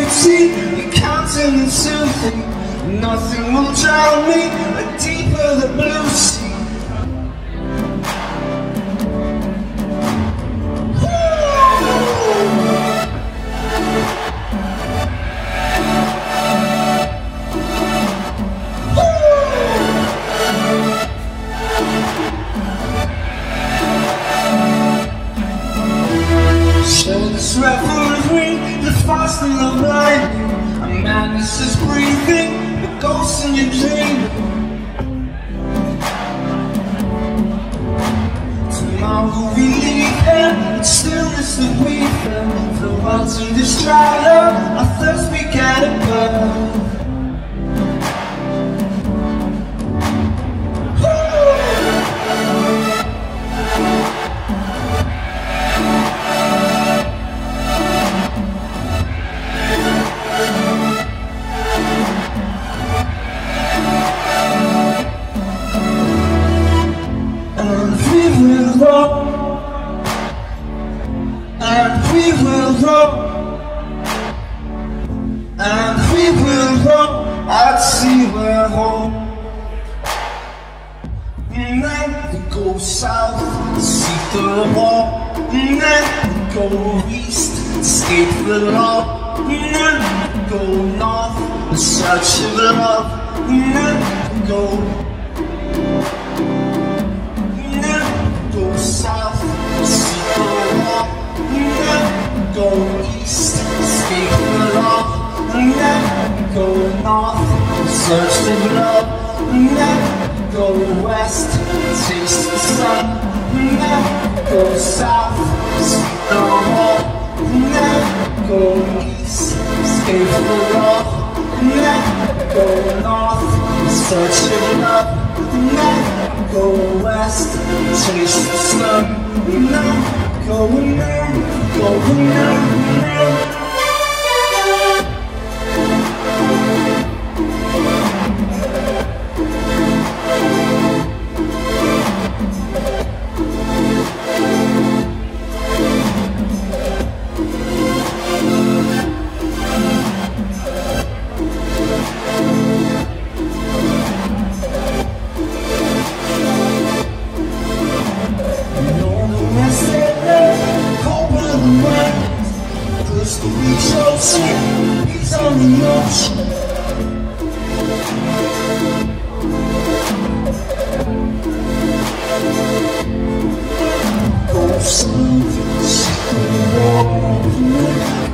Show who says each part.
Speaker 1: beauty, you're counting and soothing. Nothing will drown me, deeper the blue sea. Shoulders revelry, the fasting of lightning. A madness is breathing, the ghost in your dream. Tomorrow we leave here, it's stillness that we feel. The world's in this dry love, our thirst began to burn. And we will rock, and we will rock, I'd see we're home. And then we go south, seek the law. And then we go east, escape the law. And then we go north, in search of love. And then we go south, seek the law. Go east, escape the law. And then go north, search for love. And then go west, taste the sun. And then go south, seek the law. And then go east, escape the law. And then go north, search for love. And then go west, chase the sun. And then go now, go now. We shall see, he's on the ocean. Go slow, see the world.